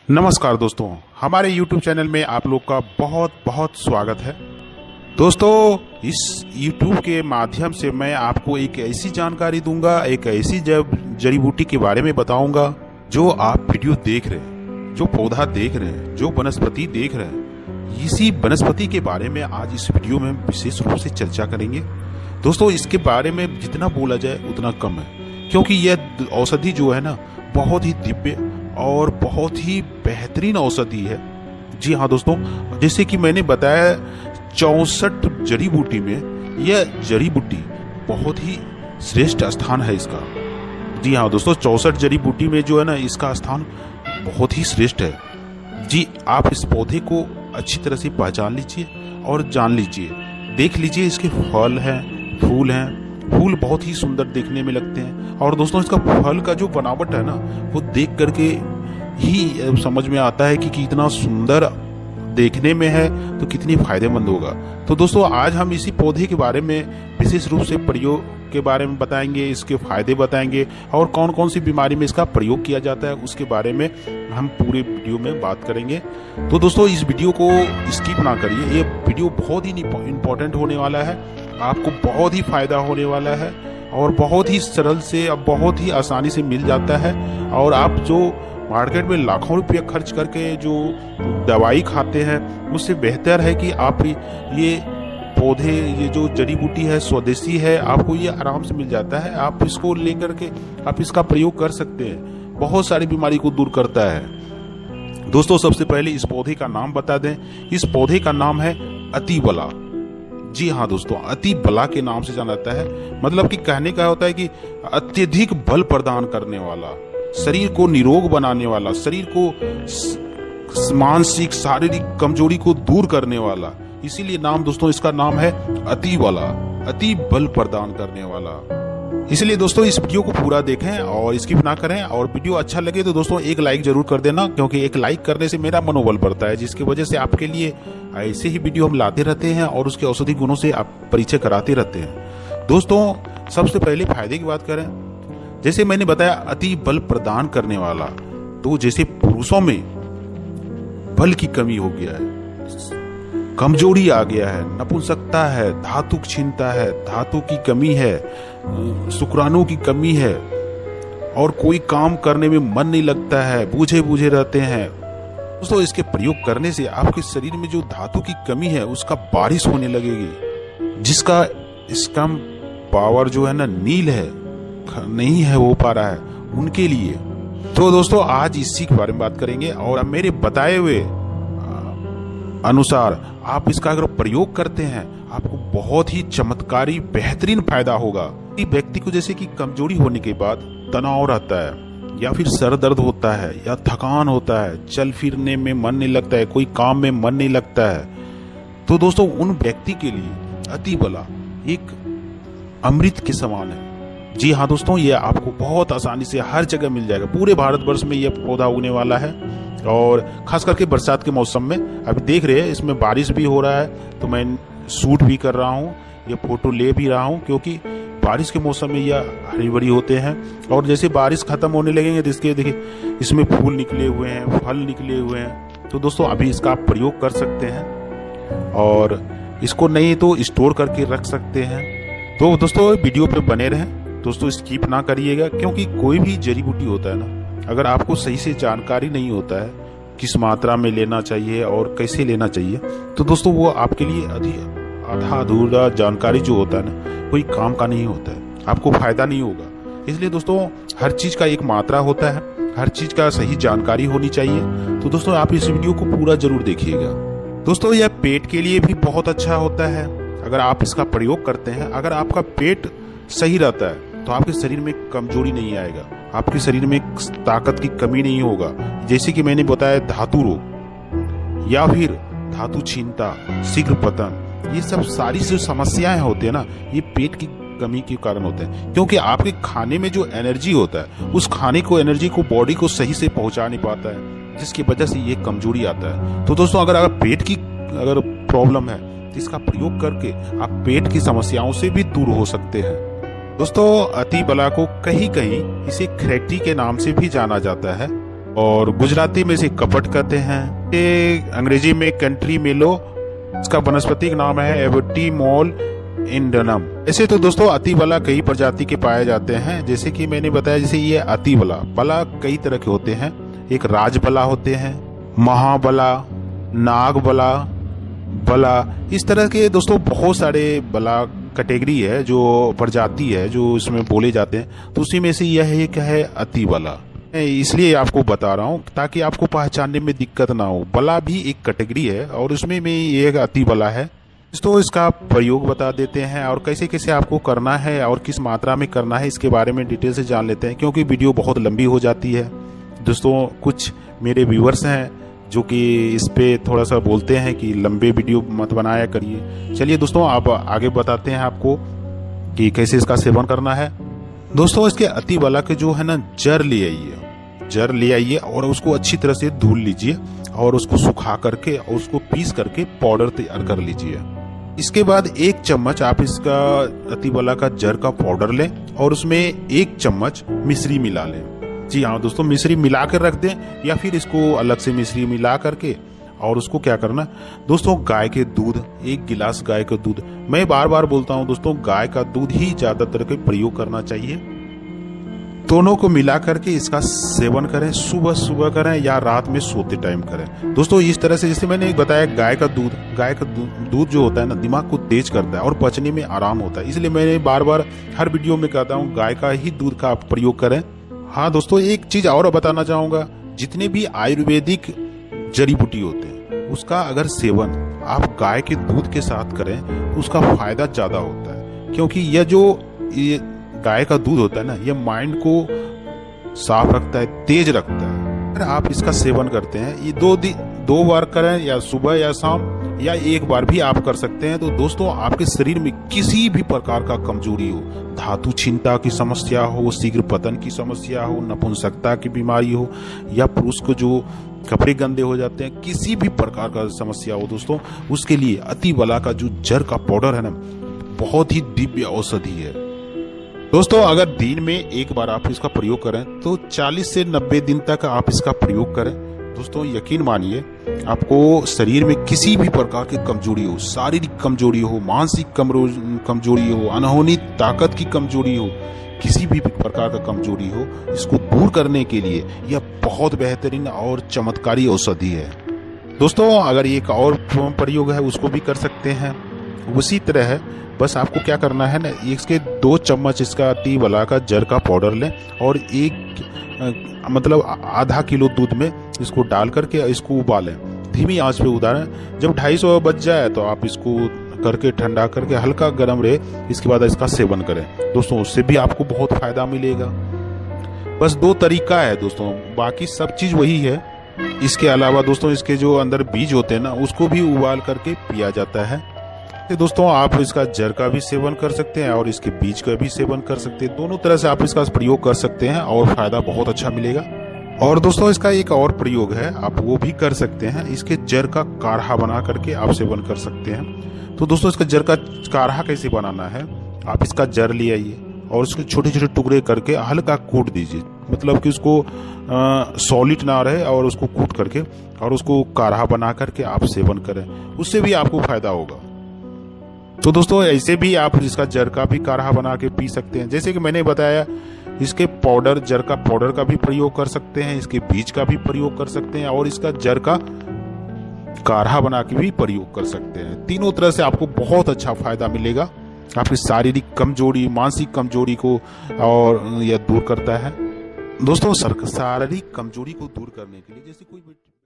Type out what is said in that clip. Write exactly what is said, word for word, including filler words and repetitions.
नमस्कार दोस्तों, हमारे YouTube चैनल में आप लोग का बहुत बहुत स्वागत है। दोस्तों, इस YouTube के माध्यम से मैं आपको एक ऐसी जानकारी दूंगा, एक ऐसी जड़ी बूटी के बारे में बताऊंगा जो आप वीडियो देख रहे हैं, जो पौधा देख रहे हैं, जो वनस्पति देख रहे हैं। इसी वनस्पति के बारे में आज इस वीडियो में विशेष रूप से चर्चा करेंगे। दोस्तों, इसके बारे में जितना बोला जाए उतना कम है, क्योंकि यह औषधि जो है ना, बहुत ही दिव्य और बहुत ही बेहतरीन औषधि है। जी हाँ दोस्तों, जैसे कि मैंने बताया, चौसठ जड़ी बूटी में यह जड़ी बूटी बहुत ही श्रेष्ठ स्थान है इसका। जी हाँ दोस्तों, चौसठ जड़ी बूटी में जो है ना, इसका स्थान बहुत ही श्रेष्ठ है। जी, आप इस पौधे को अच्छी तरह से पहचान लीजिए और जान लीजिए, देख लीजिए। इसके फल हैं, फूल हैं। फूल बहुत ही सुंदर देखने में लगते हैं, और दोस्तों इसका फल का जो बनावट है ना, वो देख करके ही समझ में आता है कि कितना सुंदर देखने में है, तो कितनी फायदेमंद होगा। तो दोस्तों, आज हम इसी पौधे के बारे में विशेष रूप से प्रयोग के बारे में बताएंगे, इसके फायदे बताएंगे, और कौन कौन सी बीमारी में इसका प्रयोग किया जाता है उसके बारे में हम पूरे वीडियो में बात करेंगे। तो दोस्तों, इस वीडियो को स्किप ना करिए, ये वीडियो बहुत ही इंपॉर्टेंट होने वाला है, आपको बहुत ही फायदा होने वाला है, और बहुत ही सरल से, अब बहुत ही आसानी से मिल जाता है। और आप जो मार्केट में लाखों रुपये खर्च करके जो दवाई खाते हैं, उससे बेहतर है कि आप ये पौधे, ये जो जड़ी बूटी है, स्वदेशी है, आपको ये आराम से मिल जाता है। आप इसको लेकर के आप इसका प्रयोग कर सकते हैं, बहुत सारी बीमारी को दूर करता है। दोस्तों, सबसे पहले इस पौधे का नाम बता दें। इस पौधे का नाम है अतिबला। जी हाँ दोस्तों, अति बला के नाम से जाना जाता है। मतलब कि कहने का होता है कि अत्यधिक बल प्रदान करने वाला, शरीर को निरोग बनाने वाला, शरीर को मानसिक शारीरिक कमजोरी को दूर करने वाला। इसीलिए नाम दोस्तों इसका नाम है अति बला, अति बल प्रदान करने वाला। इसलिए दोस्तों, इस वीडियो को पूरा देखें और स्किप ना करें, और वीडियो अच्छा लगे तो दोस्तों एक लाइक जरूर कर देना, क्योंकि एक लाइक करने से मेरा मनोबल बढ़ता है, जिसकी वजह से आपके लिए ऐसे ही वीडियो हम लाते रहते हैं और उसके औषधि गुणों से आप परिचय कराते रहते हैं। दोस्तों, सबसे पहले फायदे की बात करें, जैसे मैंने बताया अति बल प्रदान करने वाला, तो जैसे पुरुषों में बल की कमी हो गया है, कमजोरी आ गया है, नपुंसकता है, धातु क्षीणता है, धातु की कमी है, शुक्राणु की कमी है, और कोई काम करने में मन नहीं लगता है, बूझे बूझे रहते हैं। दोस्तों, इसके प्रयोग करने से आपके शरीर में जो धातु की कमी है उसका बारिश होने लगेगी, जिसका इसका पावर जो है ना, नील है, नहीं है हो पा रहा है उनके लिए। तो दोस्तों, आज इसी के बारे में बात करेंगे, और मेरे बताए हुए अनुसार आप इसका अगर प्रयोग करते हैं, आपको बहुत ही चमत्कारी बेहतरीन फायदा होगा। व्यक्ति को जैसे कि कमजोरी होने के बाद तनाव रहता है, या फिर सर दर्द होता है, या थकान होता है, चल फिरने में मन नहीं लगता है, कोई काम में मन नहीं लगता है, तो दोस्तों उन व्यक्ति के लिए अति बला एक अमृत के समान है। जी हाँ दोस्तों, ये आपको बहुत आसानी से हर जगह मिल जाएगा। पूरे भारतवर्ष में यह पौधा उगने वाला है, और खास करके बरसात के मौसम में। अभी देख रहे हैं इसमें बारिश भी हो रहा है, तो मैं शूट भी कर रहा हूँ, ये फोटो ले भी रहा हूँ, क्योंकि बारिश के मौसम में यह हरी भरी होते हैं। और जैसे बारिश खत्म होने लगेंगे तो इसके देखिए इसमें फूल निकले हुए हैं, फल निकले हुए हैं। तो दोस्तों, अभी इसका आप प्रयोग कर सकते हैं, और इसको नहीं तो स्टोर करके रख सकते हैं। तो दोस्तों, वीडियो पे बने रहें दोस्तों, स्किप ना करिएगा, क्योंकि कोई भी जड़ी बूटी होता है ना, अगर आपको सही से जानकारी नहीं होता है किस मात्रा में लेना चाहिए और कैसे लेना चाहिए, तो दोस्तों वो आपके लिए अधिक आधा अधूरा जानकारी जो होता है ना, कोई काम का नहीं होता है, आपको फायदा नहीं होगा। इसलिए दोस्तों, हर चीज का एक मात्रा होता है, हर चीज का सही जानकारी होनी चाहिए। तो दोस्तों, आप इस वीडियो को पूरा जरूर देखिएगा। दोस्तों, यह पेट के लिए भी बहुत अच्छा होता है अगर आप इसका प्रयोग करते हैं। अगर आपका पेट सही रहता है तो आपके शरीर में कमजोरी नहीं आएगा, आपके शरीर में ताकत की कमी नहीं होगा। जैसे कि मैंने बताया, धातु रोग या फिर धातु क्षीणता, शीघ्र पतन, ये सब सारी जो समस्याएं होती है ना, ये पेट की कमी के कारण होते हैं, क्योंकि आपके खाने में जो एनर्जी होता है, उस खाने को एनर्जी को बॉडी को सही से पहुंचा नहीं पाता है, जिसकी वजह से ये कमजोरी आता है। तो दोस्तों, अगर अगर पेट की अगर प्रॉब्लम है तो इसका प्रयोग करके आप पेट की समस्याओं से भी दूर हो सकते हैं। दोस्तों, अति बला को कहीं कहीं इसे खरेटी के नाम से भी जाना जाता है, और गुजराती में इसे कपट कहते हैं। ये अंग्रेजी में कंट्री मेलो, इसका वनस्पतिक नाम है एबटीमॉल इंडनम। ऐसे तो दोस्तों अतिबला कई प्रजाति के पाए जाते हैं, जैसे कि मैंने बताया, जैसे ये अतिबला बला कई तरह के होते हैं। एक राजबला होते हैं, महाबला, नागबला, बला, इस तरह के दोस्तों बहुत सारे बला कैटेगरी है, जो प्रजाति है जो इसमें बोले जाते हैं। तो उसी में से यह एक है अतिबला। इसलिए आपको बता रहा हूँ ताकि आपको पहचानने में दिक्कत ना हो। बला भी एक कैटेगरी है और उसमें में एक अतिबला है। तो इसका प्रयोग बता देते हैं और कैसे कैसे आपको करना है और किस मात्रा में करना है, इसके बारे में डिटेल से जान लेते हैं, क्योंकि वीडियो बहुत लंबी हो जाती है। दोस्तों कुछ मेरे व्यूअर्स हैं जो कि इस पे थोड़ा सा बोलते हैं कि लंबे वीडियो मत बनाया करिए। चलिए दोस्तों आप आगे बताते हैं आपको कि कैसे इसका सेवन करना है। दोस्तों इसके अतिबला के जो है ना जड़ ले आइए, जड़ ले आइए और उसको अच्छी तरह से धुल लीजिए और उसको सुखा करके और उसको पीस करके पाउडर तैयार कर लीजिए। इसके बाद एक चम्मच आप इसका अतिबला का जड़ का पाउडर लें और उसमें एक चम्मच मिश्री मिला लें। जी हाँ दोस्तों, मिश्री मिला कर रख दें या फिर इसको अलग से मिश्री मिला करके और उसको क्या करना दोस्तों, गाय के दूध, एक गिलास गाय का दूध, मैं बार बार बोलता हूँ दोस्तों गाय का दूध ही ज्यादातर के प्रयोग करना चाहिए। दोनों को मिला करके इसका सेवन करें, सुबह सुबह करें या रात में सोते टाइम करें। दोस्तों इस तरह से, जैसे मैंने बताया, गाय का दूध गाय का दूध जो होता है ना दिमाग को तेज करता है और पचने में आराम होता है, इसलिए मैंने बार बार हर वीडियो में कहता हूँ गाय का ही दूध का आप प्रयोग करें। हाँ दोस्तों एक चीज और बताना चाहूंगा, जितने भी आयुर्वेदिक जड़ी बूटी होते हैं उसका अगर सेवन आप गाय के दूध के साथ करें तो उसका फायदा ज्यादा होता है, क्योंकि यह जो ये गाय का दूध होता है ना यह माइंड को साफ रखता है, तेज रखता है। अगर आप इसका सेवन करते हैं, ये दो दो बार करें या सुबह या शाम या एक बार भी आप कर सकते हैं, तो दोस्तों आपके शरीर में किसी भी प्रकार का कमजोरी हो, धातु क्षीणता की समस्या हो, शीघ्र पतन की समस्या हो, नपुंसकता की बीमारी हो या पुरुष को जो कपड़े गंदे हो जाते हैं, किसी भी प्रकार का समस्या हो दोस्तों, उसके लिए अतिबला का जो जड़ का पाउडर है ना बहुत ही दिव्य औषधि है। दोस्तों अगर दिन में एक बार आप इसका प्रयोग करें तो चालीस से नब्बे दिन तक आप इसका प्रयोग करें। दोस्तों यकीन मानिए आपको शरीर में किसी भी प्रकार की कमजोरी हो, शारीरिक कमजोरी हो, मानसिक कमजोरी हो, अनहोनी ताकत की कमजोरी हो, किसी भी प्रकार का कमजोरी हो, इसको दूर करने के लिए यह बहुत बेहतरीन और चमत्कारी औषधि है। दोस्तों अगर एक और प्रयोग है उसको भी कर सकते हैं उसी तरह है, बस आपको क्या करना है ना, इसके दो चम्मच इसका अतिबला का जड़ का पाउडर लें और एक आ, मतलब आधा किलो दूध में इसको डाल करके इसको उबालें, धीमी आंच पे उतारें। जब ढाई सौ बज जाए तो आप इसको करके ठंडा करके हल्का गर्म रहे, इसके बाद इसका सेवन करें। दोस्तों उससे भी आपको बहुत फायदा मिलेगा। बस दो तरीका है दोस्तों, बाकी सब चीज वही है। इसके अलावा दोस्तों इसके जो अंदर बीज होते हैं ना उसको भी उबाल करके पिया जाता है। तो दोस्तों आप इसका जड़ का भी सेवन कर सकते हैं और इसके बीज का भी सेवन कर सकते हैं, दोनों तरह से आप इसका प्रयोग कर सकते हैं और फायदा बहुत अच्छा मिलेगा। और दोस्तों इसका एक और प्रयोग है, आप वो भी कर सकते हैं, इसके जड़ का काढ़ा बना करके आप सेवन कर सकते हैं। तो दोस्तों इसका जड़ का काढ़ा कैसे बनाना है, आप इसका जड़ ले आइए और उसके छोटे छोटे टुकड़े करके हल्का कूट दीजिए, मतलब कि उसको सॉलिड ना रहे, और उसको कूट करके और उसको काढ़ा बना करके आप सेवन करें, उससे भी आपको फायदा होगा। तो दोस्तों ऐसे भी आप इसका जड़ का भी काढ़ा बना के पी सकते हैं। जैसे कि मैंने बताया इसके पाउडर, जड़ का पाउडर का भी प्रयोग कर सकते हैं, इसके बीज का भी प्रयोग कर सकते हैं और इसका जड़ का काढ़ा बना के भी प्रयोग कर सकते हैं। तीनों तरह से आपको बहुत अच्छा फायदा मिलेगा। आपकी शारीरिक कमजोरी, मानसिक कमजोरी को और यह दूर करता है। दोस्तों शारीरिक कमजोरी को दूर करने के लिए जैसे कोई